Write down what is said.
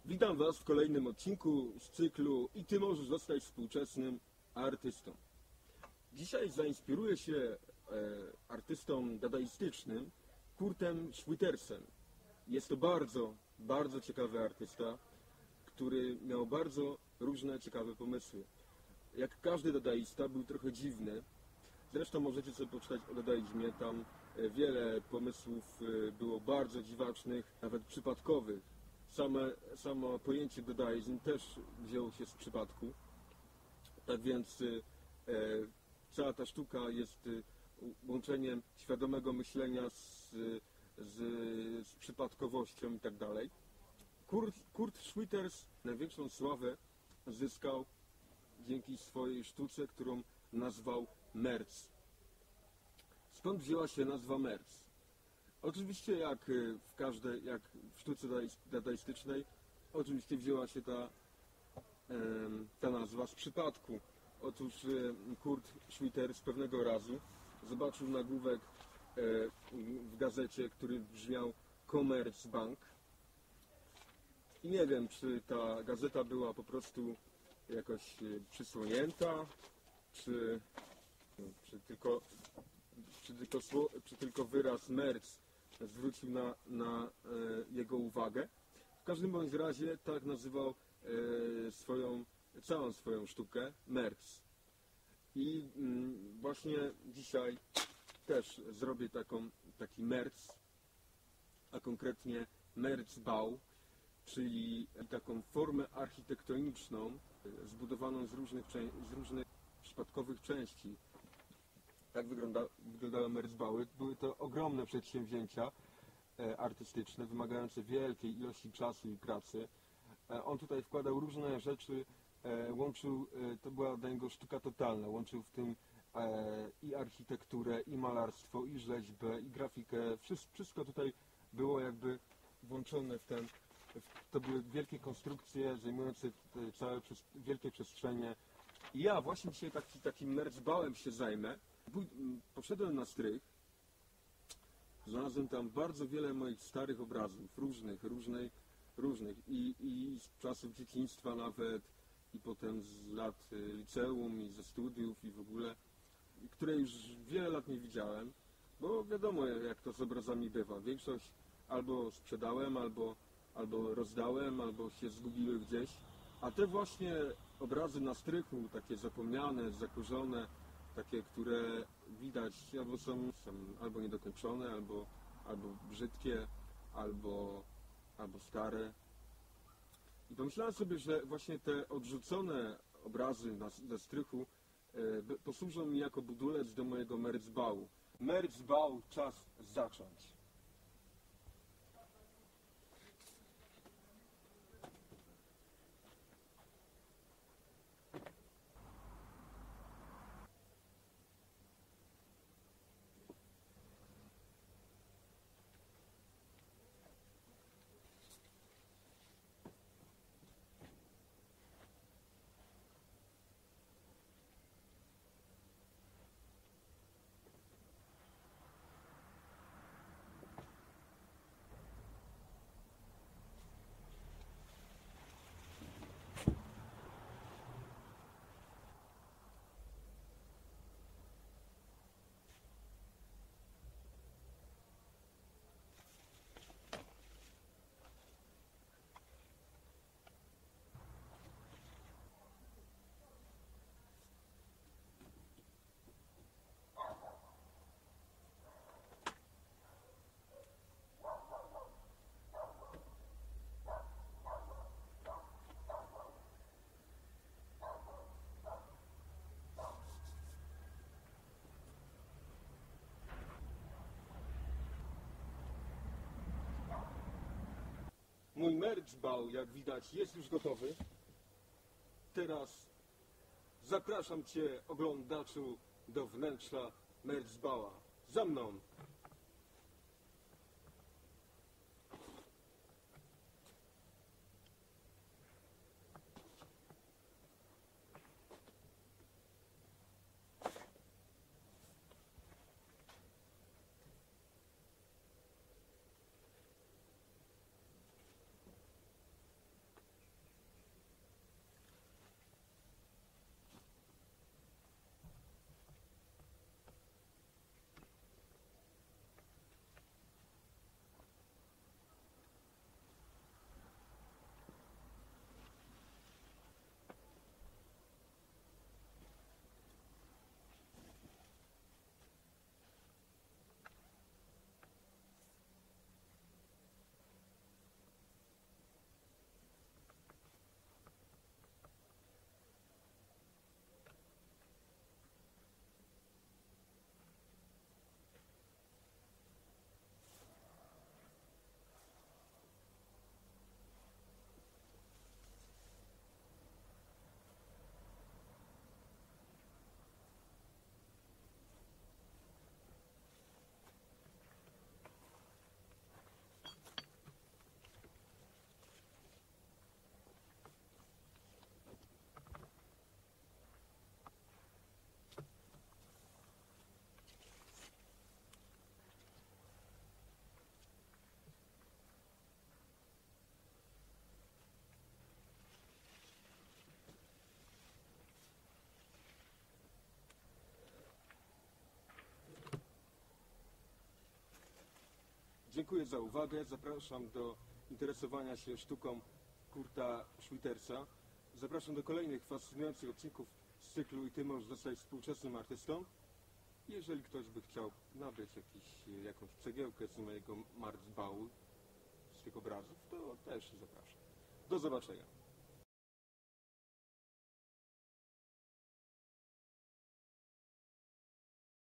Witam Was w kolejnym odcinku z cyklu I Ty możesz zostać współczesnym artystą. Dzisiaj zainspiruję się artystą dadaistycznym Kurtem Schwittersem. Jest to bardzo ciekawy artysta, który miał bardzo różne ciekawe pomysły. Jak każdy dadaista był trochę dziwny. Zresztą możecie sobie poczytać o dadaizmie, tam wiele pomysłów było bardzo dziwacznych, nawet przypadkowych. Samo pojęcie dadaizm też wzięło się z przypadku. Tak więc cała ta sztuka jest łączeniem świadomego myślenia z przypadkowością i tak dalej. Kurt Schwitters największą sławę zyskał dzięki swojej sztuce, którą nazwał Merz. Skąd wzięła się nazwa Merz? Oczywiście jak w sztuce dadaistycznej, oczywiście wzięła się ta nazwa z przypadku. Otóż Kurt Schwitters pewnego razu zobaczył nagłówek w gazecie, który brzmiał Commerzbank. I nie wiem, czy ta gazeta była po prostu jakoś przysłonięta, czy tylko wyraz Merz zwrócił na jego uwagę. W każdym bądź razie tak nazywał całą swoją sztukę Merz. I właśnie dzisiaj też zrobię taki Merz, a konkretnie Merzbau, czyli taką formę architektoniczną zbudowaną z różnych przypadkowych części. Tak wyglądały Merzbauy. Były to ogromne przedsięwzięcia artystyczne, wymagające wielkiej ilości czasu i pracy. On tutaj wkładał różne rzeczy, to była dla niego sztuka totalna, łączył w tym i architekturę, i malarstwo, i rzeźbę, i grafikę. Wszystko tutaj było jakby włączone to były wielkie konstrukcje zajmujące wielkie przestrzenie. I ja właśnie dzisiaj takim Merzbauem się zajmę. Poszedłem na strych, znalazłem tam bardzo wiele moich starych obrazów, różnych i z czasów dzieciństwa nawet, i potem z lat liceum i ze studiów i w ogóle, które już wiele lat nie widziałem, bo wiadomo jak to z obrazami bywa. Większość albo sprzedałem, albo rozdałem, albo się zgubiły gdzieś, a te właśnie obrazy na strychu, takie zapomniane, zakurzone, takie, które widać albo są albo niedokończone, albo brzydkie, albo stare. I pomyślałem sobie, że właśnie te odrzucone obrazy ze strychu posłużą mi jako budulec do mojego Merzbau. Merzbau, czas zacząć. Mój Merzbau, jak widać, jest już gotowy. Teraz zapraszam Cię, oglądaczu, do wnętrza Merzbaua. Za mną! Dziękuję za uwagę. Zapraszam do interesowania się sztuką Kurta Schwittersa. Zapraszam do kolejnych fascynujących odcinków z cyklu I ty możesz zostać współczesnym artystą. Jeżeli ktoś by chciał nabyć jakąś cegiełkę z mojego Marzbau, z tych obrazów, to też zapraszam. Do zobaczenia.